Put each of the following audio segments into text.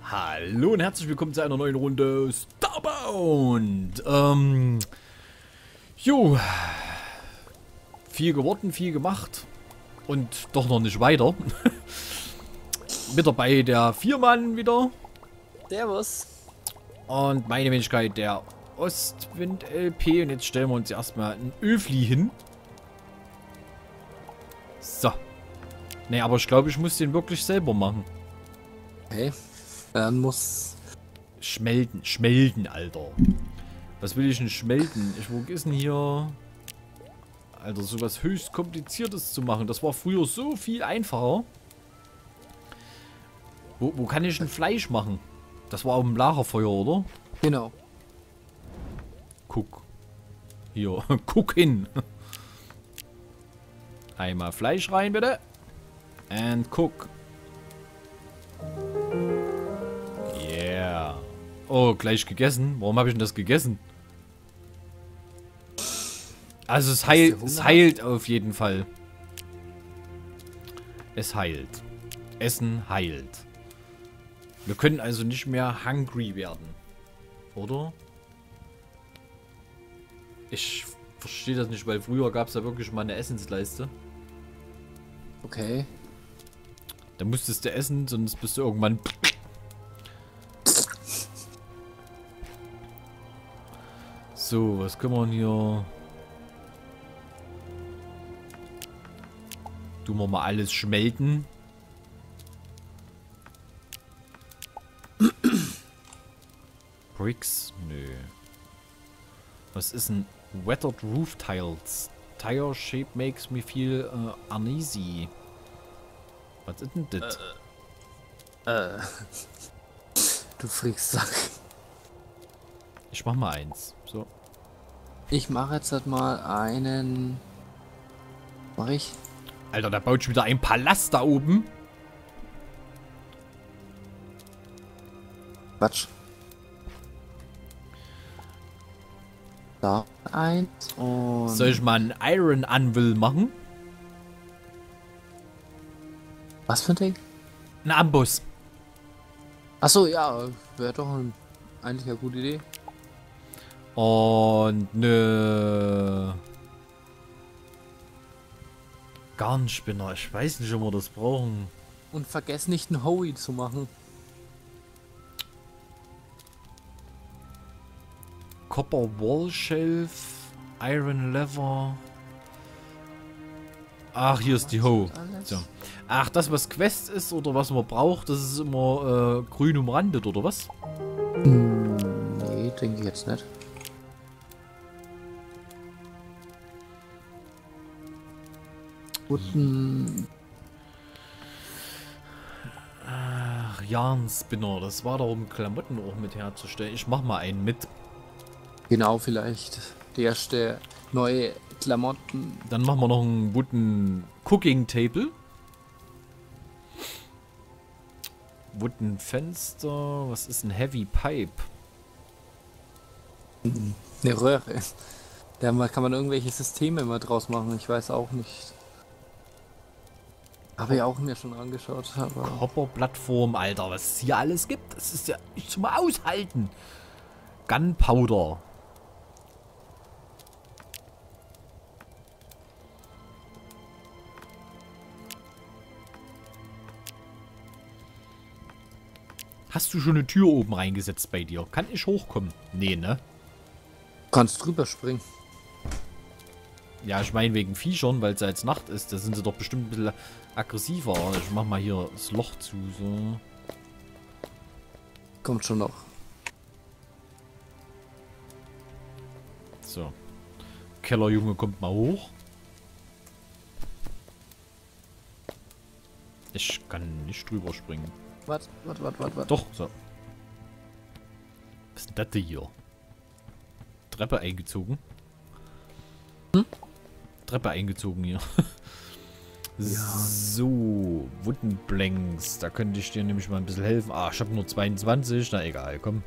Hallo und herzlich willkommen zu einer neuen Runde Starbound. Viel geworden, viel gemacht und doch noch nicht weiter. Mit dabei der Viermann wieder. Servus. Und meine Wenigkeit, der Ostwind LP. Und jetzt stellen wir uns erstmal ein Öfli hin. So. Ne, aber ich glaube, ich muss den wirklich selber machen. Okay. Dann muss... Schmelden, Alter. Was will ich denn schmelden? Wo ist denn hier... Alter, sowas höchst kompliziertes zu machen. Das war früher so viel einfacher. Wo kann ich denn Fleisch machen? Das war auf dem Lagerfeuer, oder? Genau. Guck. Hier, guck hin. Einmal Fleisch rein, bitte. And cook. Yeah. Oh, gleich gegessen. Warum habe ich denn das gegessen? Also es heilt auf jeden Fall. Es heilt. Essen heilt. Wir können also nicht mehr hungry werden. Oder? Ich verstehe das nicht, weil früher gab es ja wirklich mal eine Essensleiste. Okay. Da musstest du essen, sonst bist du irgendwann... So, was können wir hier... Tun wir mal alles schmelzen. Bricks? Nö. Was ist ein Weathered Roof Tiles? Tire shape makes me feel uneasy. Was ist denn das? Du Freaksack. Ich mach mal eins. So. Ich mache jetzt halt mal einen... Mach ich? Alter, da baut schon wieder ein Palast da oben. Quatsch. Da eins und... Soll ich mal einen Iron Anvil machen? Was für ein Ding? Ein Amboss. Achso, ja. Wäre doch eigentlich eine gute Idee. Und ne Garnspinner. Ich weiß nicht, ob wir das brauchen. Und vergess nicht einen Hoey zu machen. Copper Wall Shelf. Iron Lever. Ach, hier ist die Hoe. So. Ach, das was Quest ist oder was man braucht, das ist immer grün umrandet, oder was? Nee, denke ich jetzt nicht. Guten... Ach, Yarnspinner. Das war doch, um Klamotten auch mit herzustellen. Ich mach mal einen mit. Genau, vielleicht die erste neue Klamotten. Dann machen wir noch einen Wooden Cooking Table. Wooden Fenster. Was ist ein Heavy Pipe? Eine Röhre. Da kann man irgendwelche Systeme immer draus machen. Ich weiß auch nicht. Habe ich auch mir schon angeschaut. Aber Hopper-Plattform. Alter, was es hier alles gibt. Das ist ja nicht zum Aushalten. Gunpowder. Hast du schon eine Tür oben reingesetzt bei dir? Kann ich hochkommen? Nee, ne? kannst drüber springen. Ja, ich meine wegen Viechern, weil es ja jetzt Nacht ist. Da sind sie doch bestimmt ein bisschen aggressiver. Ich mach mal hier das Loch zu, so. Kommt schon noch. So. Kellerjunge kommt mal hoch. Ich kann nicht drüber springen. Was? Doch, so. Was ist denn das hier? Treppe eingezogen. Treppe eingezogen hier. Ja. So, Wooden Blanks. Da könnte ich dir nämlich mal ein bisschen helfen. Ah, ich habe nur 22. Na egal, komm.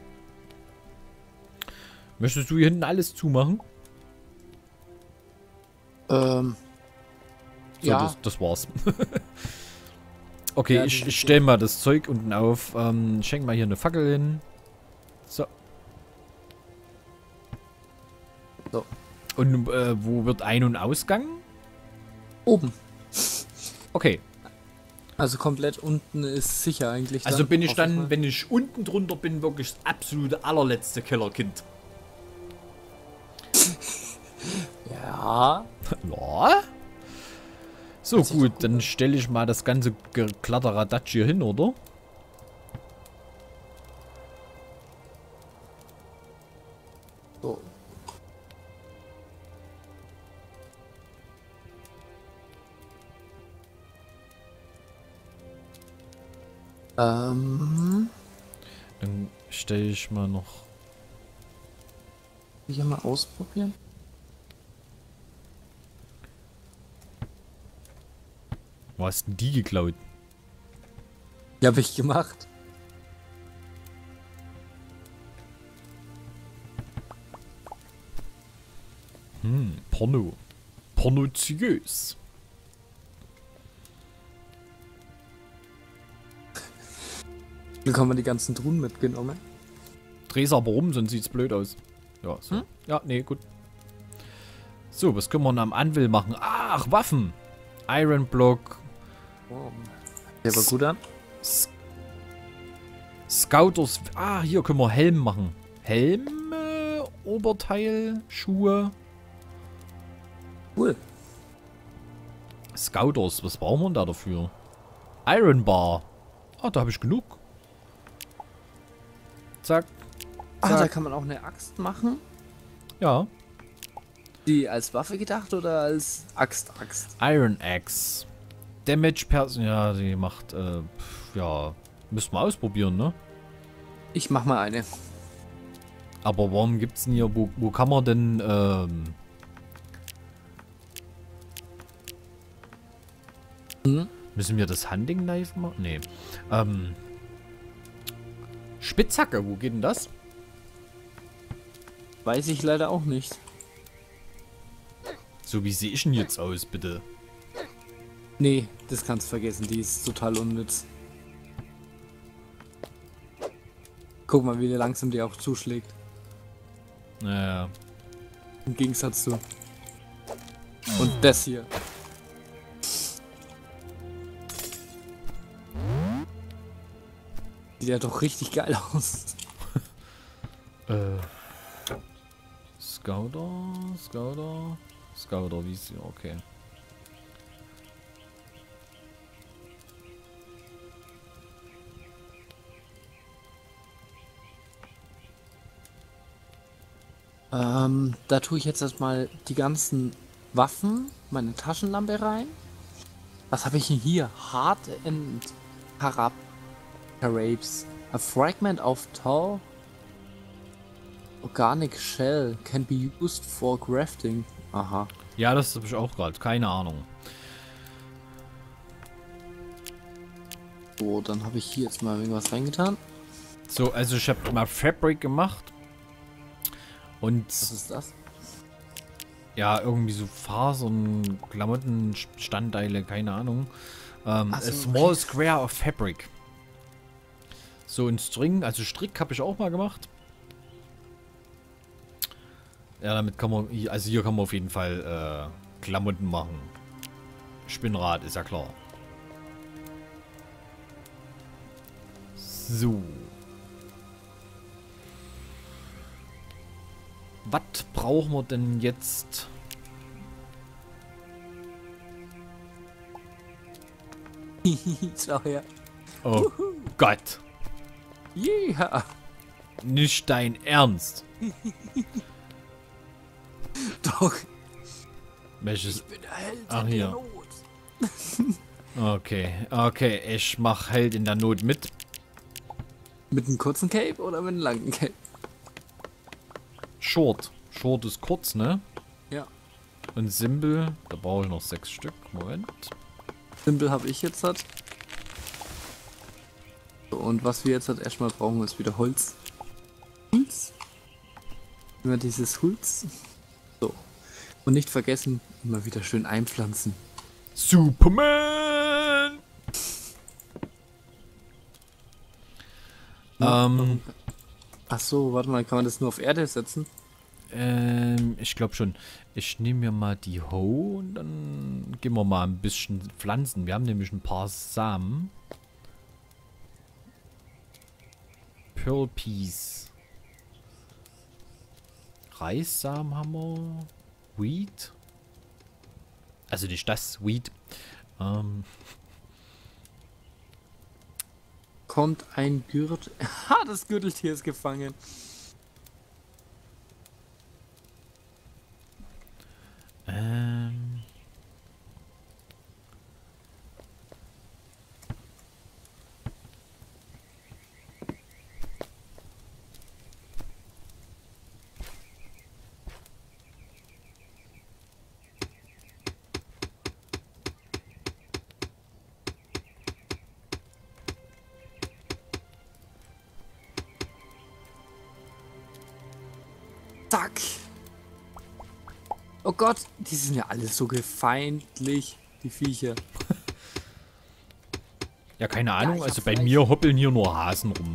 Möchtest du hier hinten alles zumachen? So, ja. Das war's. Okay, Ja, ich stelle mal das Zeug unten auf. Schenk mal hier eine Fackel hin. So. So. Und wo wird Ein- und Ausgang? Oben. Okay. Also komplett unten ist sicher eigentlich. Also dann, bin ich hoffe dann, mal. wenn ich unten drunter bin, wirklich das absolute allerletzte Kellerkind. Ja. Ja. So Hört sich gut, doch gut dann an. stelle ich mal das ganze Kladderadatsch hier hin, oder? So. Dann stelle ich mal noch... Hier mal ausprobieren. Wo hast denn die geklaut? Die habe ich gemacht. Porno. Pornoziös. Glück haben wir die ganzen Truhen mitgenommen. Dreh's aber rum, sonst sieht's blöd aus. Ja, so. Ja, nee, gut. So, was können wir denn am Anvil machen? Ach, Waffen. Iron Block. Oh. Der war gut an. Scouters. Ah, hier können wir Helm machen. Helm, Oberteil, Schuhe. Cool. Scouters, was brauchen wir denn da dafür? Iron Bar. Ah, da habe ich genug. Zack. Ah, da Zack. kann man auch eine Axt machen. Ja. Die als Waffe gedacht oder als Axt? Iron Axe. Damage per... Ja, die macht... ja, müssen wir ausprobieren, ne? Ich mach mal eine. Aber warum gibt's denn hier... Wo kann man denn... Müssen wir das Hunting Knife machen? Nee. Spitzhacke, wo geht denn das? Weiß ich leider auch nicht. So, wie sehe ich denn jetzt aus, bitte? Nee, das kannst du vergessen. Die ist total unnütz. Guck mal, wie langsam die auch zuschlägt. Naja. Im Gegensatz zu. Und das hier. Sieht ja doch richtig geil aus. Scouter, wie ist sie? Okay. Da tue ich jetzt erstmal die ganzen Waffen, meine Taschenlampe rein. Was habe ich denn hier? Hard and Carabes. A fragment of tall organic shell can be used for crafting. Aha. Ja, das habe ich auch gerade. Keine Ahnung. So, dann habe ich hier jetzt mal irgendwas reingetan. So, also ich habe mal Fabric gemacht. Und Was ist das? ja, irgendwie so Fasern, Klamotten, Bestandteile, keine Ahnung. A so, small square of fabric. So ein String, also Strick habe ich auch mal gemacht. Ja, damit kann man, also hier kann man auf jeden Fall Klamotten machen. Spinnrad, ist ja klar. So. Was brauchen wir denn jetzt? Schau her. Oh Gott. Yeah. Nicht dein Ernst. Doch. Welches? Bin der Held Ach, in hier. der Not. Okay, okay, ich mach Held in der Not mit. Mit einem kurzen Cape oder mit einem langen Cape? Short. Short ist kurz, ne? Ja. Und Symbol, da brauche ich noch 6 Stück. Moment. Simple habe ich jetzt hat. So, und was wir jetzt halt erstmal brauchen, ist wieder Holz. Holz. Immer dieses Holz. So. Und nicht vergessen, immer wieder schön einpflanzen. Superman! Ach so, warte mal, kann man das nur auf Erde setzen? Ich glaube schon. Ich nehme mir mal die Hoe und dann gehen wir mal ein bisschen pflanzen. Wir haben nämlich ein paar Samen. Pearl Peas. Reissamen haben wir. Wheat. Also nicht das, Wheat. Kommt ein Gürtel. Ha, das Gürteltier ist gefangen. Zack. Oh Gott, die sind ja alle so feindlich, die Viecher. Ja, keine Ahnung. ich Also hab bei Fleisch. mir hoppeln hier nur Hasen rum.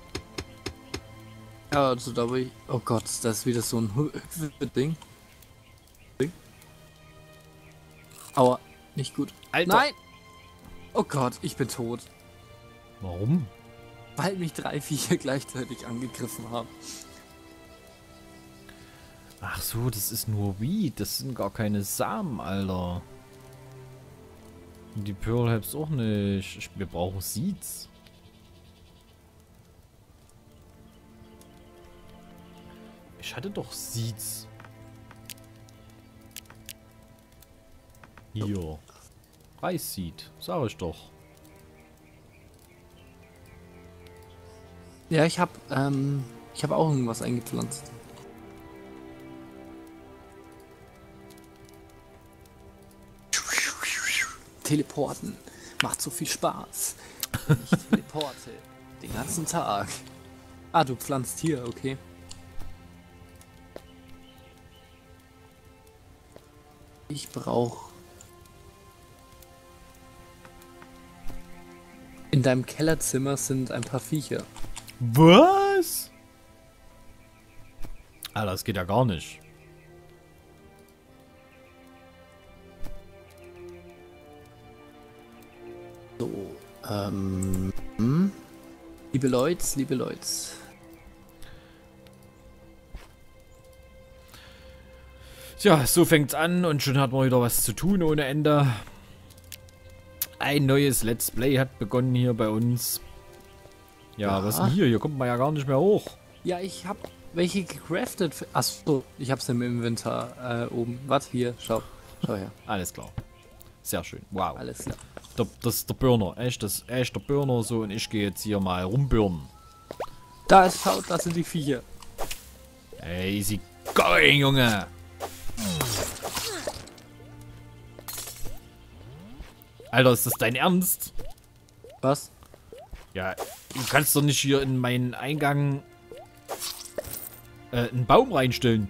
Ja, also da war ich. Oh Gott, das ist wieder so ein Ding. Aua, nicht gut. Alter. Nein! Oh Gott, ich bin tot. Warum? Weil mich 3 Viecher gleichzeitig angegriffen haben. Ach so, das ist nur Weed. Das sind gar keine Samen, Alter. Und die Pearl Helps auch nicht. Wir brauchen Seeds. Ich hatte doch Seeds. Hier. Reisseed. Sag ich doch. Ja, ich hab auch irgendwas eingepflanzt. Teleporten macht so viel Spaß. Ich teleporte den ganzen Tag. Ah, du pflanzt hier, okay. Ich brauche in deinem Kellerzimmer sind ein paar Viecher. Was? Alter, das geht ja gar nicht. So, liebe Leute, Tja, so fängt's an und schon hat man wieder was zu tun ohne Ende. Ein neues Let's Play hat begonnen hier bei uns. Ja, was denn hier? Hier kommt man ja gar nicht mehr hoch. Ja, ich habe welche gecraftet. Achso, ich hab's im Inventar oben. Warte, hier, schau her. Alles klar. Sehr schön. Wow. Alles klar. Das ist der Burner. Echt, das ist echt der Burner so und ich gehe jetzt hier mal rumbürnen. Da ist, schaut, das sind die Viecher. Easy going, Junge. Alter, ist das dein Ernst? Was? Ja, du kannst doch nicht hier in meinen Eingang einen Baum reinstellen.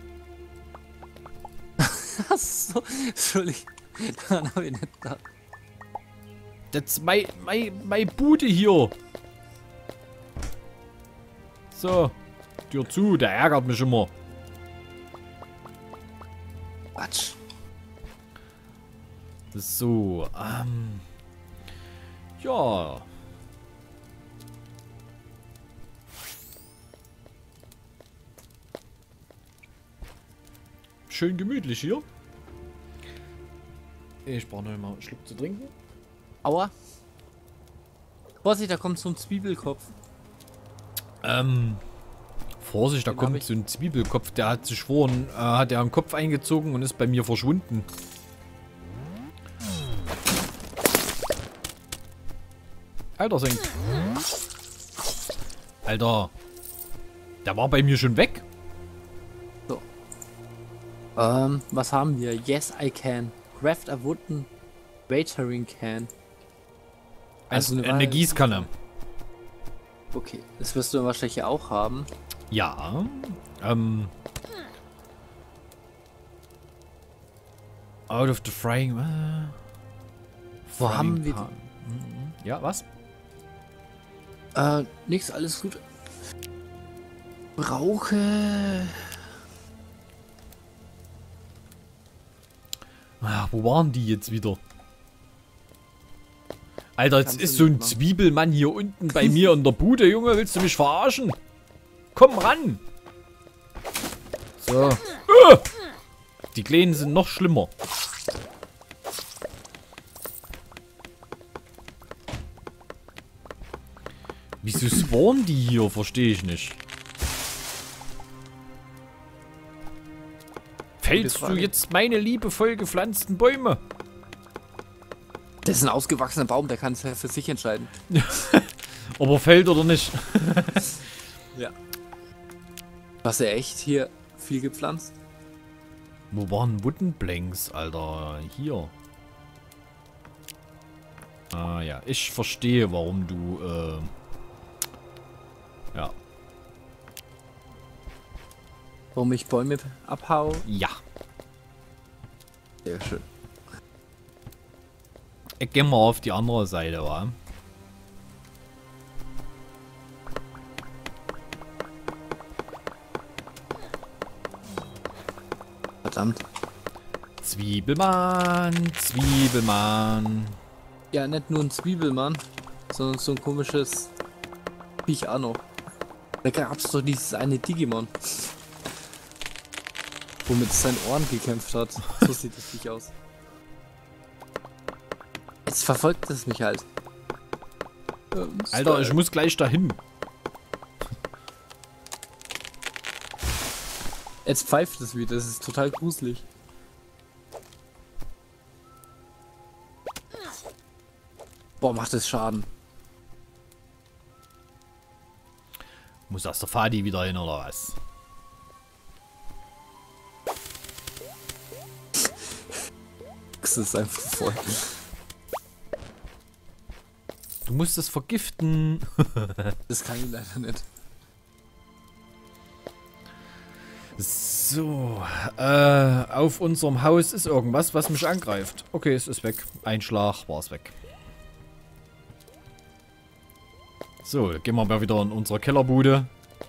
Achso, Entschuldigung. Dann hab ich nicht da. Das ist mein Bude hier. So, Tür zu, der ärgert mich immer. Quatsch. So, ja. Schön gemütlich hier. Ich brauche noch mal einen Schluck zu trinken. Aua. Vorsicht, da kommt so ein Zwiebelkopf. Vorsicht, da Den hab kommt ich. so ein Zwiebelkopf, der hat sich vorhin, hat er einen Kopf eingezogen und ist bei mir verschwunden. Alter, Senk. Alter. Der war bei mir schon weg. So. Was haben wir? Yes, I can. Craft a wooden watering can. Also eine Gießkanne. Okay, das wirst du wahrscheinlich auch haben. Ja. Out of the frying. Wo frying haben wir pan. Ja, was? Nix, alles gut. Brauche. Ah, wo waren die jetzt wieder? Alter, jetzt Kannst ist du so ein nicht machen. Zwiebelmann hier unten bei mir in der Bude, Junge. Willst du mich verarschen? Komm ran! So. Die Kleinen sind noch schlimmer. Wieso spawnen die hier? Verstehe ich nicht. Fällst du jetzt meine liebevoll gepflanzten Bäume? Das ist ein ausgewachsener Baum, der kann es ja für sich entscheiden. Ob er fällt oder nicht. Ja. Was ja echt hier viel gepflanzt. Wo waren Wooden Planks, Alter? Hier. Ah ja, ich verstehe, warum du, ja. Warum ich Bäume abhau. Ja. Sehr schön. Ich geh mal auf die andere Seite, wa? Verdammt. Zwiebelmann, Zwiebelmann. Ja, nicht nur ein Zwiebelmann, sondern so ein komisches Viech auch noch. Da gab's doch dieses eine Digimon. Womit es seinen Ohren gekämpft hat. So sieht das Viech aus. Jetzt verfolgt es mich halt. Alter, ich muss gleich dahin. Jetzt pfeift es wieder, das ist total gruselig. Boah, macht das Schaden. Muss aus der Fadi wieder hin, oder was? Das ist einfach voll. Du musst es vergiften. Das kann ich leider nicht. So, auf unserem Haus ist irgendwas, was mich angreift. Okay, es ist weg. Ein Schlag war es weg. So, gehen wir mal wieder in unsere Kellerbude.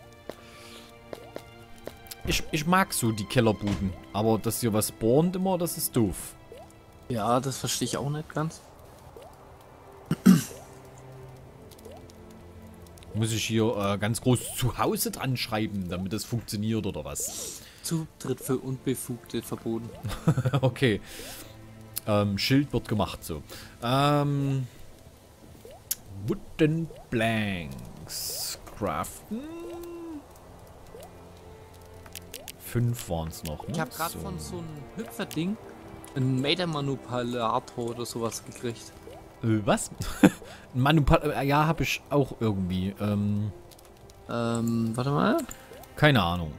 Ich mag so die Kellerbuden, aber dass hier was spawnt immer, das ist doof. Ja, das verstehe ich auch nicht ganz. Muss ich hier ganz groß zu Hause dran schreiben, damit es funktioniert oder was? Zutritt für Unbefugte verboten. Okay. Schild wird gemacht so. Wooden Planks. Craften. 5 waren es noch, ne? Ich habe gerade von so einem Hüpferding ein Meta-Manipulator oder sowas gekriegt. Was? Ja, habe ich auch irgendwie. Warte mal. Keine Ahnung.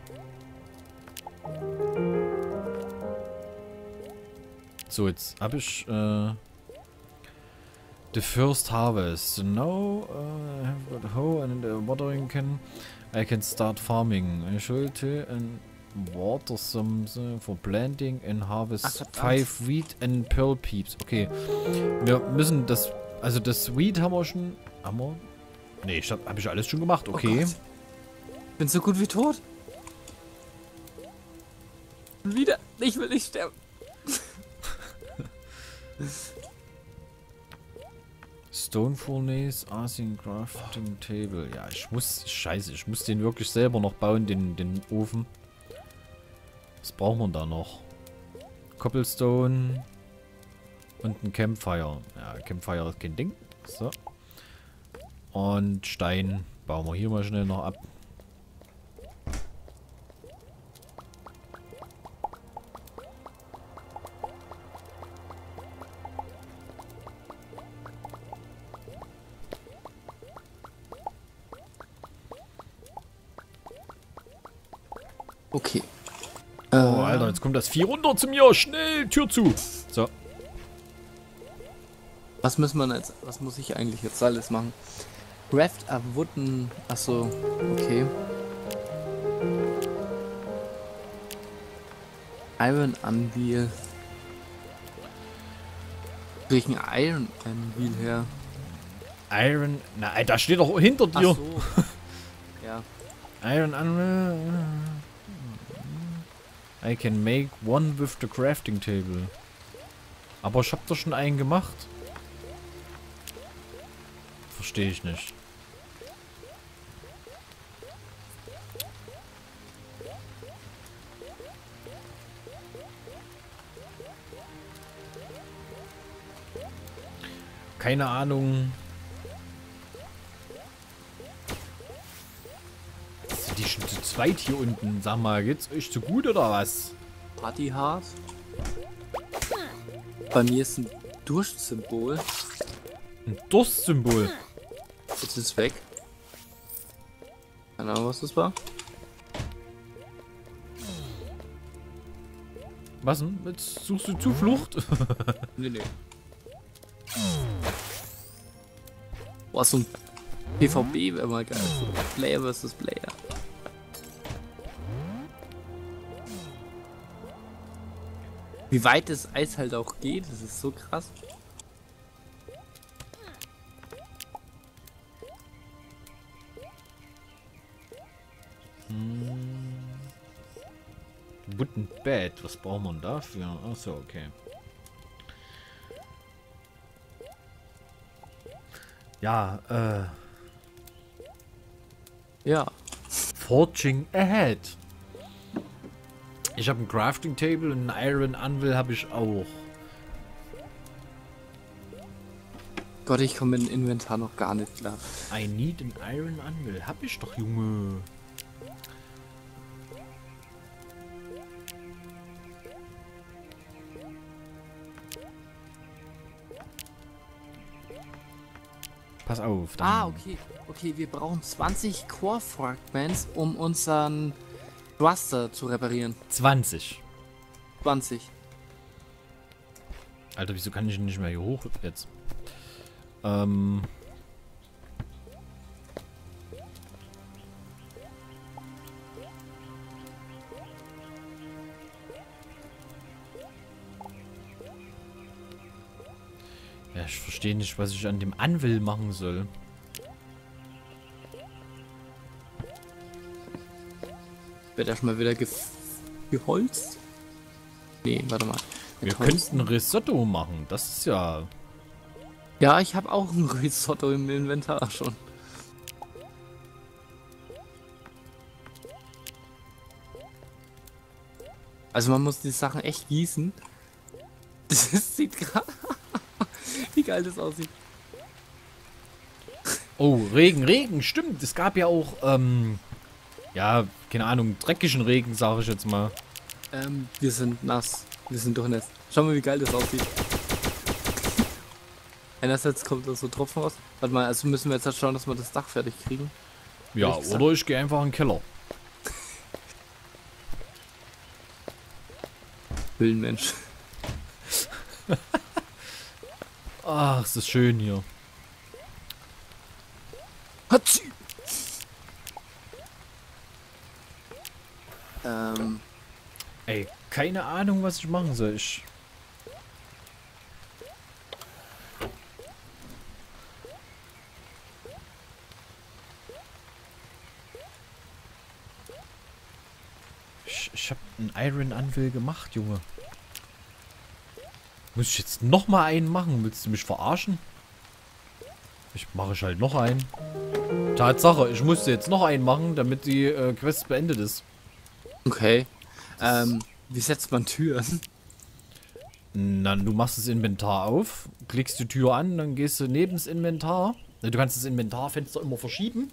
So, jetzt habe ich the first harvest. Now I have got a hoe and a watering can. I can start farming. I should and water some for planting and harvest 5 wheat and pearl peeps. Okay. Wir müssen das. Also das Wheat haben wir schon. Haben wir? Nee, hab ich alles schon gemacht. Okay. Oh, bin so gut wie tot. Wieder. Ich will nicht sterben. Stone Furnace, Arcing Crafting Table. Ja, scheiße, ich muss den wirklich selber noch bauen, den Ofen. Was braucht man da noch? Cobblestone und ein Campfire. Ja, Campfire ist kein Ding. So. Und Stein bauen wir hier mal schnell noch ab. Okay. Oh, Alter, jetzt kommt das Vieh runter zu mir. Schnell, Tür zu. So. Was müssen wir jetzt? Was muss ich eigentlich jetzt alles machen? Craft a wooden. Achso, okay. Iron Anvil. Krieg ich ein Iron Anvil her? Iron. Na, da steht doch hinter dir. Ach so. Ja. Iron Anvil. I can make one with the crafting table. Aber ich hab doch schon einen gemacht. Verstehe ich nicht. Keine Ahnung. Sind die schon zu zweit hier unten? Sag mal, geht's euch zu gut oder was? Party hard. Bei mir ist ein Durstsymbol. Ein Durstsymbol. Jetzt ist es weg. Keine Ahnung, was das war. Was denn? Jetzt suchst du Zuflucht? Nee, nee. Boah, so ein PvP wäre mal geil. So Player versus Player. Wie weit das Eis halt auch geht, das ist so krass. Wooden Bed, was braucht man dafür? Achso, okay. Ja, Ja. Forging Ahead. Ich habe ein Crafting Table und ein Iron Anvil habe ich auch. Gott, ich komme mit dem Inventar noch gar nicht klar. I need an Iron Anvil. Hab ich doch, Junge. Pass auf. Dann Ah, okay. Okay, wir brauchen 20 Core Fragments, um unseren Thruster zu reparieren. 20. 20. Alter, wieso kann ich nicht mehr hier hoch jetzt? Ja, ich verstehe nicht, was ich an dem Anvil machen soll. Wird erstmal wieder geholzt? Nee, warte mal. Wir könnten Risotto machen. Das ist ja... Ja, ich habe auch ein Risotto im Inventar schon. Also man muss die Sachen echt gießen. Das sieht gerade... Wie geil das aussieht. Oh, Regen, Regen, stimmt. Es gab ja auch, ja, keine Ahnung, dreckigen Regen, sage ich jetzt mal. Wir sind nass. Wir sind durchnässt. Schau mal, wie geil das aussieht. Einerseits kommt da so Tropfen raus. Warte mal, also müssen wir jetzt halt schauen, dass wir das Dach fertig kriegen. Ja, oder ich gehe einfach in den Keller. Höhlenmensch. Ach, es ist schön hier. Hatschi! Ey, keine Ahnung, was ich machen soll. Ich hab einen Iron Anvil gemacht, Junge. Muss ich jetzt noch mal einen machen? Willst du mich verarschen? Ich mache halt noch einen. Tatsache, ich musste jetzt noch einen machen, damit die Quest beendet ist. Okay. Wie setzt man Türen? Na, du machst das Inventar auf, klickst die Tür an, dann gehst du neben das Inventar. Du kannst das Inventarfenster immer verschieben.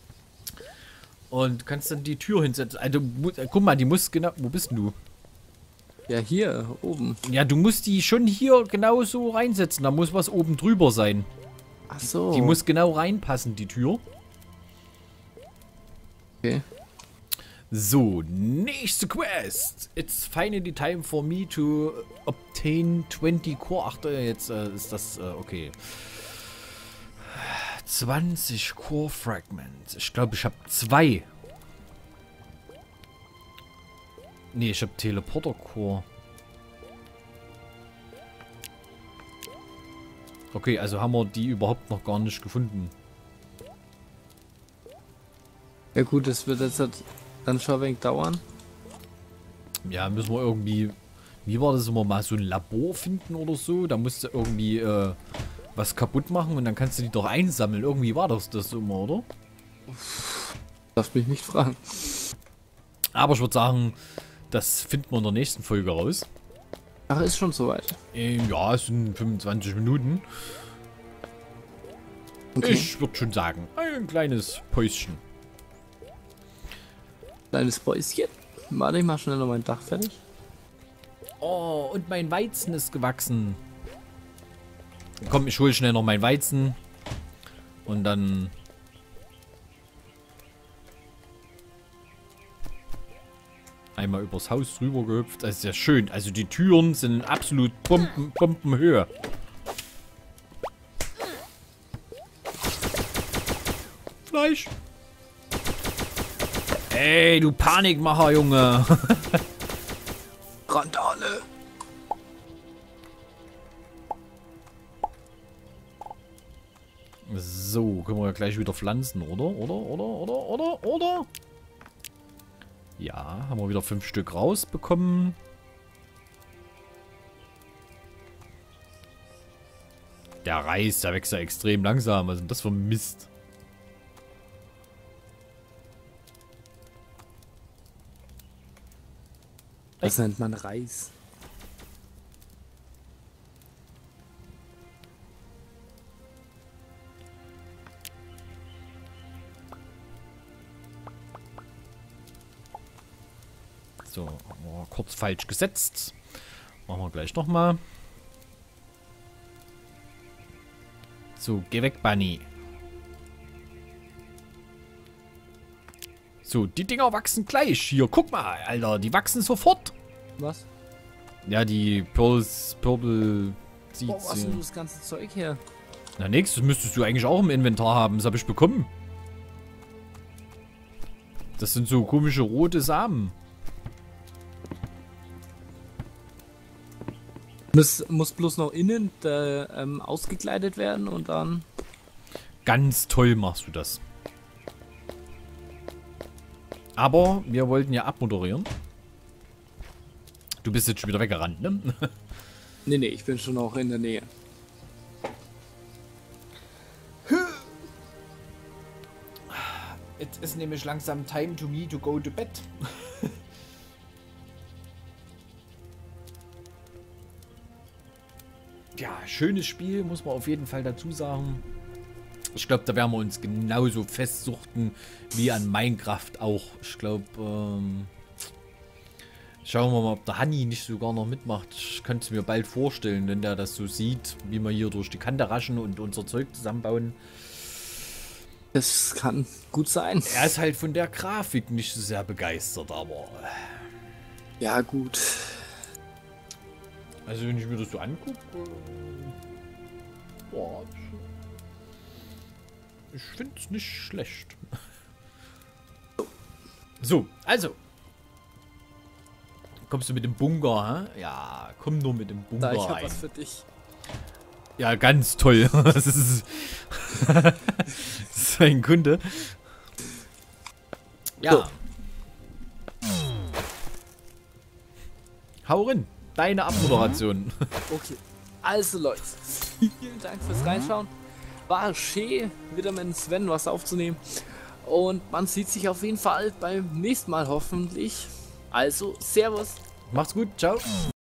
Und kannst dann die Tür hinsetzen. Also, guck mal, die muss genau... Wo bist denn du? Ja, hier, oben. Ja, du musst die schon hier genau so reinsetzen. Da muss was oben drüber sein. Ach so. Die muss genau reinpassen, die Tür. Okay. So, nächste Quest. It's finally time for me to obtain 20 Core. Ach, jetzt ist das, okay. 20 Core Fragments. Ich glaube, ich habe 2. Nee, ich habe Teleporter Core. Okay, also haben wir die überhaupt noch gar nicht gefunden. Ja gut, das wird jetzt halt dann schon ein wenig dauern. Ja, müssen wir irgendwie... Wie war das immer? Mal so ein Labor finden oder so? Da musst du irgendwie was kaputt machen und dann kannst du die doch einsammeln. Irgendwie war das immer, oder? Darfst mich nicht fragen. Aber ich würde sagen, das finden wir in der nächsten Folge raus. Ach, ist schon soweit. Ja, es sind 25 Minuten. Okay. Ich würde schon sagen, ein kleines Päuschen. Kleines Päuschen. Warte, ich mach schnell noch mein Dach fertig. Oh, und mein Weizen ist gewachsen. Komm, ich hole schnell noch mein Weizen. Und dann... einmal übers Haus drüber gehüpft. Das ist ja schön. Also die Türen sind in absolut Bombenhöhe. Fleisch. Ey, du Panikmacher, Junge. Randale. So, können wir ja gleich wieder pflanzen, oder? Oder? Ja, haben wir wieder 5 Stück rausbekommen. Der Reis, der wächst ja extrem langsam. Was ist denn das für ein Mist? Das nennt man Reis. So, oh, kurz falsch gesetzt. Machen wir gleich nochmal. So, geh weg, Bunny. So, die Dinger wachsen gleich. Hier, guck mal, Alter, die wachsen sofort. Was? Ja, die Purple Seeds. Wo hast du das ganze Zeug her? Na nix, das müsstest du eigentlich auch im Inventar haben. Das habe ich bekommen. Das sind so komische rote Samen. Muss bloß noch innen ausgekleidet werden und dann... Ganz toll machst du das. Aber wir wollten ja abmoderieren. Du bist jetzt schon wieder weggerannt, ne? Nee, ich bin schon auch in der Nähe. It is nämlich langsam time to me to go to bed. Ja, schönes Spiel, muss man auf jeden Fall dazu sagen. Ich glaube, da werden wir uns genauso festsuchten wie an Minecraft auch. Ich glaube, schauen wir mal, ob der Hanni nicht sogar noch mitmacht. Ich könnte es mir bald vorstellen, wenn der das so sieht, wie wir hier durch die Kante raschen und unser Zeug zusammenbauen. Das kann gut sein. Er ist halt von der Grafik nicht so sehr begeistert, aber... Ja, gut. Also wenn ich mir das so angucke... boah, ich finde es nicht schlecht. So, also. Kommst du mit dem Bunker, hä? Ja, komm nur mit dem Bunker Da, ich hab rein. was für dich. Ja, ganz toll. Das ist ein Kunde. Ja. So. Hau rein. Deine Abmoderation. Okay. Also Leute, vielen Dank fürs Reinschauen. War schön, wieder mit Sven was aufzunehmen. Und man sieht sich auf jeden Fall beim nächsten Mal hoffentlich. Also, Servus. Macht's gut. Ciao.